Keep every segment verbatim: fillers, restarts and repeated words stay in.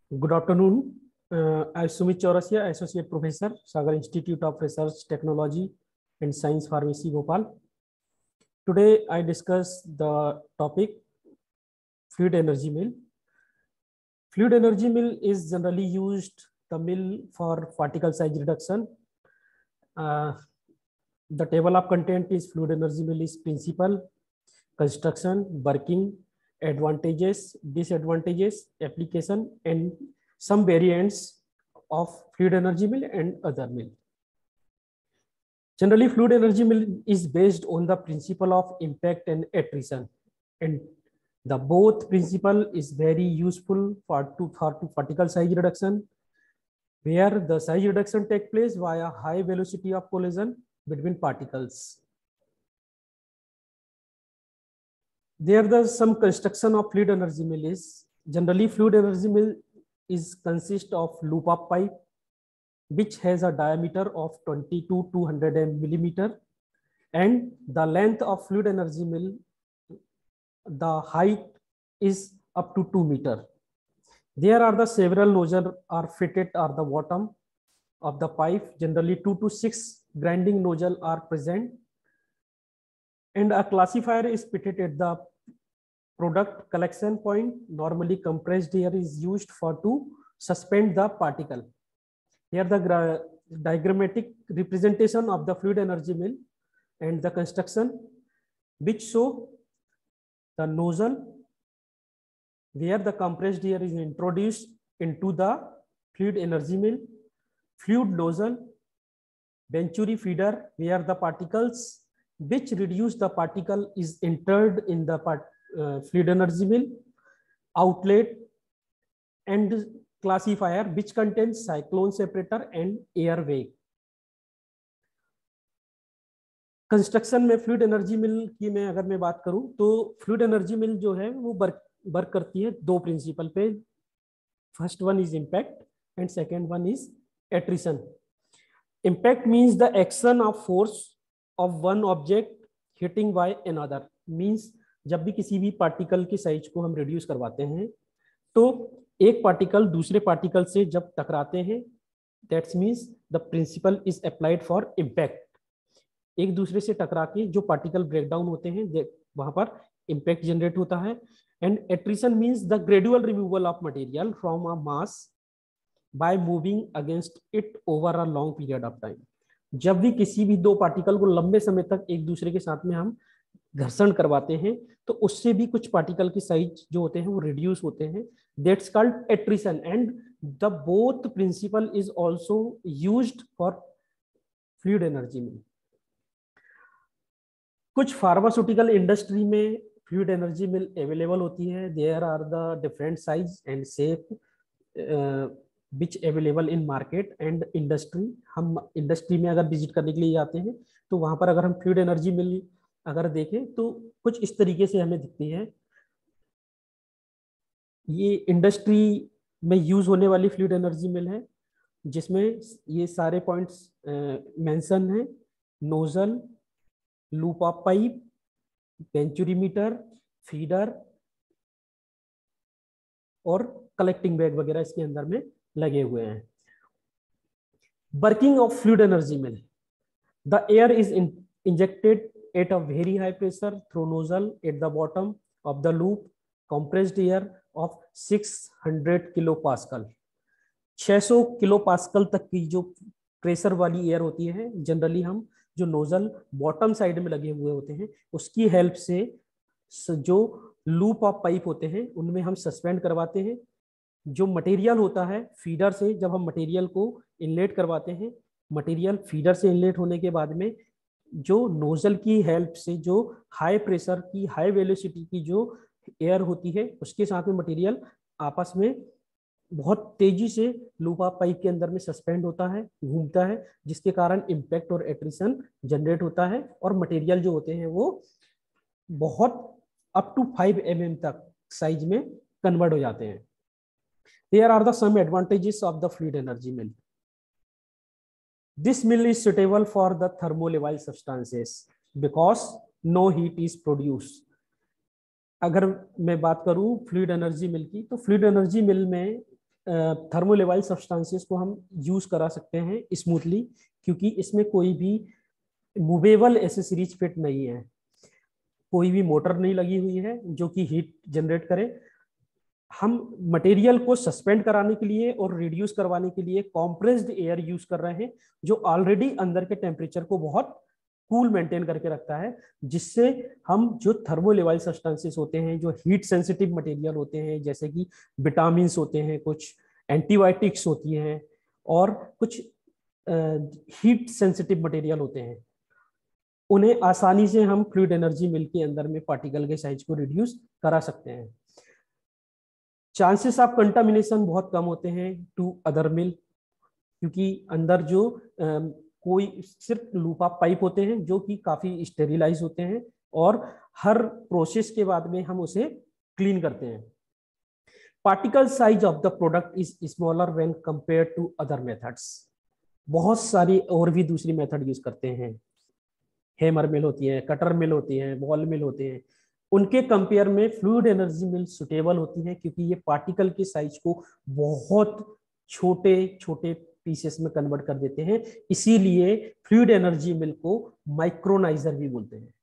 Good afternoon. Uh, I'm Sumit Chaurasia, Associate Professor, Sagar Institute of Research, Technology and Science, Pharmacy, Bhopal. Today, I discuss the topic fluid energy mill. Fluid energy mill is generally used the mill for particle size reduction. Uh, the table of content is fluid energy mill is principle, construction, working, advantages, disadvantages, application, and some variants of fluid energy mill and other mill. Generally, fluid energy mill is based on the principle of impact and attrition, and the both principle is very useful for to for to particle size reduction, where the size reduction take place via high velocity of collision between particles. There the some construction of fluid energy mill is generally fluid energy mill is consist of loop of pipe which has a diameter of twenty to two hundred millimeter, and the length of fluid energy mill, the height is up to two meter. There are the several nozzles are fitted at the bottom of the pipe. Generally two to six grinding nozzles are present, and a classifier is fitted at the product collection point. Normally compressed air is used for to suspend the particle. Here the diagrammatic representation of the fluid energy mill and the construction, which show the nozzle where the compressed air is introduced into the fluid energy mill, fluid nozzle, venturi feeder where the particles which reduce the particle is entered in the part, uh, fluid energy mill, outlet, and classifier which contains cyclone separator and airway. Construction में fluid energy mill की मैं अगर मैं बात करूं तो fluid energy मिल जो है वो वर्क वर्क करती है दो प्रिंसिपल पे. First one is impact and second one is attrition. Impact means the action of force of one object hitting by another. Means जब भी किसी भी पार्टिकल की साइज को हम रिड्यूस करवाते हैं तो एक पार्टिकल दूसरे पार्टिकल से जब टकराते हैं, that's means the principle is applied for impact. एक दूसरे से टकरा के जो पार्टिकल ब्रेकडाउन होते हैं वहां पर इम्पैक्ट जनरेट होता है. And attrition means the gradual removal of material from a mass by moving against it over a long period of time. जब भी किसी भी दो पार्टिकल को लंबे समय तक एक दूसरे के साथ में हम घर्षण करवाते हैं तो उससे भी कुछ पार्टिकल की साइज जो होते हैं वो रिड्यूस होते हैं. That's called attrition and the both principle is also used for fluid energy mill. कुछ फार्मास्यूटिकल इंडस्ट्री में फ्लूइड एनर्जी मिल अवेलेबल होती है. There are the different size and shape which available in market and industry. हम industry में अगर visit करने के लिए जाते हैं तो वहां पर अगर हम फ्लूइड एनर्जी मिल अगर देखें तो कुछ इस तरीके से हमें दिखती है. ये इंडस्ट्री में यूज होने वाली फ्लूइड एनर्जी मिल है जिसमें ये सारे पॉइंट्स मेंशन है. Nozzle, loop of pipe, venturimeter, feeder और कलेक्टिंग बैग वगैरह इसके अंदर में लगे हुए हैं. Working of fluid energy mill. The air is injected at a very high pressure through nozzle at the bottom of the loop. Compressed air of six hundred kilopascal. छह सौ किलो पास्कल तक की जो प्रेशर वाली air होती है generally हम जो नोजल बॉटम साइड में लगे हुए होते हैं उसकी हेल्प से जो लूप ऑफ पाइप होते हैं उनमें हम सस्पेंड करवाते हैं. जो मटेरियल होता है फीडर से जब हम मटेरियल को इनलेट करवाते हैं, मटेरियल फीडर से इनलेट होने के बाद में जो नोजल की हेल्प से जो हाई प्रेशर की हाई वेलोसिटी की जो एयर होती है उसके साथ में मटेरियल आपस में बहुत तेजी से लूप ऑफ पाइप के अंदर में सस्पेंड होता है, घूमता है, जिसके कारण इम्पैक्ट और एट्रिशन जनरेट होता है और मटेरियल जो होते हैं वो बहुत up to five M M तक साइज में कन्वर्ट हो जाते हैं. There are the some advantages of the fluid energy mill. This mill is suitable for the thermolabile substances because no heat is produced. अगर मैं बात करूं फ्लूइड एनर्जी मिल की तो फ्लूइड एनर्जी मिल में थर्मोलेवाइल सब्सटेंसेस को हम यूज करा सकते हैं स्मूथली, क्योंकि इसमें कोई भी मूवेबल एसेसरीज फिट नहीं है, कोई भी मोटर नहीं लगी हुई है जो कि हीट जनरेट करे। हम मटेरियल को सस्पेंड कराने के लिए और रिड्यूस करवाने के लिए कॉम्प्रेस्ड एयर यूज कर रहे हैं, जो ऑलरेडी अंदर के टेम्परेचर को बहुत कूल मेंटेन करके रखता है, जिससे हम जो थर्मोलेवाइल सब्सटेंसेस होते हैं, जो हीट सेंसिटिव मटेरियल होते हैं, जैसे कि विटामिन होते हैं, कुछ एंटीबायोटिक्स होती हैं, और कुछ हीट सेंसिटिव मटेरियल होते हैं, उन्हें आसानी से हम फ्लूइड एनर्जी मिल के अंदर में पार्टिकल के साइज को रिड्यूस करा सकते हैं। चांसेस ऑफ कंटामिनेशन बहुत कम होते हैं टू अदर मिल, क्योंकि अंदर जो आ, कोई सिर्फ लूपा पाइप होते हैं जो कि काफी स्टेरिलाइज होते हैं, और हर प्रोसेस के बाद में हम उसे क्लीन करते हैं। Particle size of the product is smaller when compare to other methods. बहुत सारी और भी दूसरी मेथड यूज करते हैं, हैमर मिल होती है, कटर मिल होती है, बॉल मिल होते हैं, उनके कंपेयर में फ्लूइड एनर्जी मिल सुटेबल होती है, क्योंकि ये पार्टिकल के साइज को बहुत छोटे छोटे पीसेस में कन्वर्ट कर देते हैं। इसीलिए फ्लूइड एनर्जी मिल को माइक्रोनाइजर भी बोलते हैं।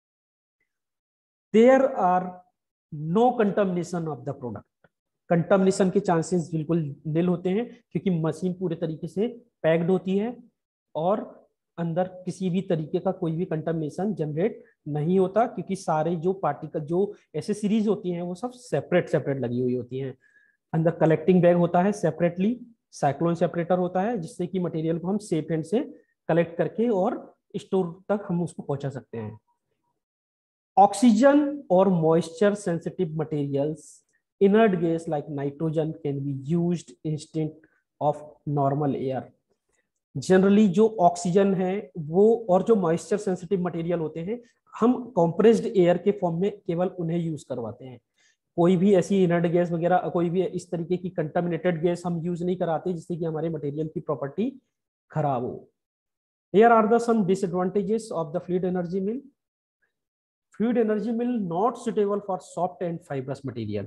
There are no contamination of the product. Contamination के चांसेस बिल्कुल निल होते हैं, क्योंकि मशीन पूरे तरीके से पैक्ड होती है और अंदर किसी भी तरीके का कोई भी कंटामिनेशन जनरेट नहीं होता, क्योंकि सारे जो पार्टिकल जो एसेसरीज होती हैं वो सब सेपरेट सेपरेट लगी हुई होती हैं। अंदर कलेक्टिंग बैग होता है सेपरेटली, साइक्लोन सेपरेटर होता है, जिससे कि मटेरियल को हम सेफ हैंड से कलेक्ट करके और स्टोर तक हम उसको पहुंचा सकते हैं। ऑक्सीजन और moisture sensitive materials, inert gas like nitrogen can be used instead of normal air. Generally जो ऑक्सीजन है वो और जो मॉइस्चर सेंसिटिव मटेरियल होते हैं, हम कंप्रेस्ड एयर के फॉर्म में केवल उन्हें यूज करवाते हैं। कोई भी ऐसी इनर्ट गैस वगैरह, कोई भी इस तरीके की कंटामिनेटेड गैस हम यूज नहीं कराते जिससे कि हमारे मटेरियल की प्रॉपर्टी खराब हो। Here are the some disadvantages of the fluid energy mill. Fluid energy mill not suitable for soft and fibrous material.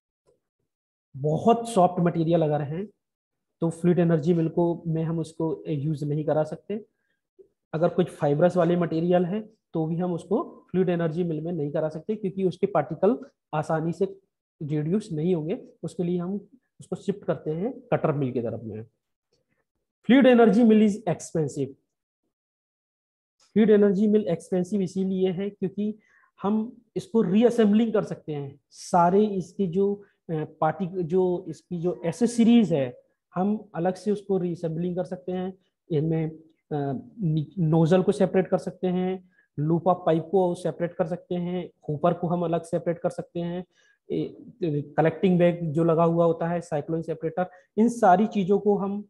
बहुत सॉफ्ट मटेरियल अगर हैं तो फ्लूइड एनर्जी मिल को में हम उसको यूज नहीं करा सकते। अगर कुछ फाइब्रस वाले मटेरियल है तो भी हम उसको फ्लूइड एनर्जी मिल में नहीं करा सकते, क्योंकि उसके पार्टिकल आसानी से रिड्यूस नहीं होंगे। उसके लिए हम उसको शिफ्ट करते हैं कटर मिल की तरफ में। Fluid energy mill is expensive. Fluid energy mill expensive इसीलिए है क्योंकि हम इसको रीअसेंबलिंग कर सकते हैं। सारे इसके जो पार्टी जो इसकी जो एसेसरीज है हम अलग से उसको रीअसेंबलिंग कर सकते हैं। इनमें नोजल को सेपरेट कर सकते हैं, लूप ऑफ पाइप को सेपरेट कर सकते हैं, होपर को हम अलग सेपरेट कर सकते हैं, कलेक्टिंग बैग जो लगा हुआ होता है, साइक्लोन सेपरेटर, इन सारी चीजों को हम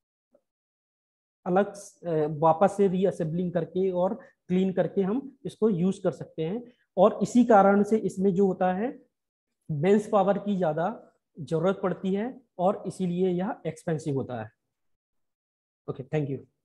अलग वापस से रीअसेंबलिंग करके और क्लीन करके हम इसको यूज कर सकते हैं। और इसी कारण से इसमें जो होता है मेंस पावर की ज्यादा जरूरत पड़ती है और इसीलिए यह एक्सपेंसिव होता है। Okay, thank you.